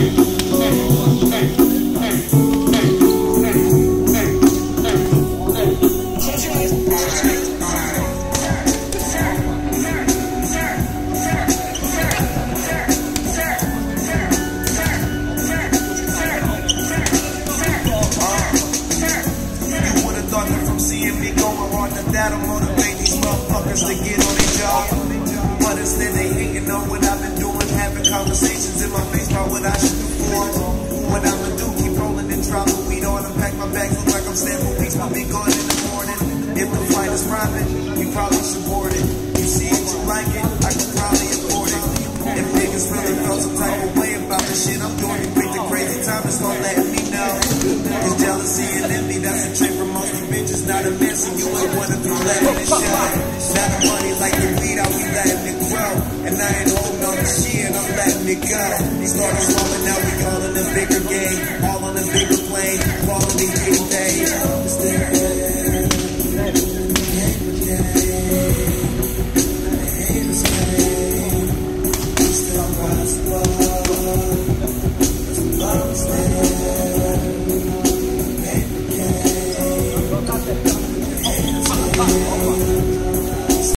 That'll motivate these motherfuckers to get on their job. But instead they hating on what I've been doing, having conversations in my face about what I should do for them. What I'ma do, keep rolling and dropping weed on them. Pack my bags, look like I'm staying for weeks, but be gone in the morning. If the fight is private, you probably support it. You see it, you like it, I could probably afford it. If niggas really felt some type of way about the shit I'm doing, you pick the crazy time, it's gonna let me know. Cause jealousy and envy, that's a trick for most of bitches, not a mess, and you ain't one of them letting it shine. Now the money like the weed out, we letting it grow. And I ain't holding on to shit, I'm letting it go. Started rolling, now we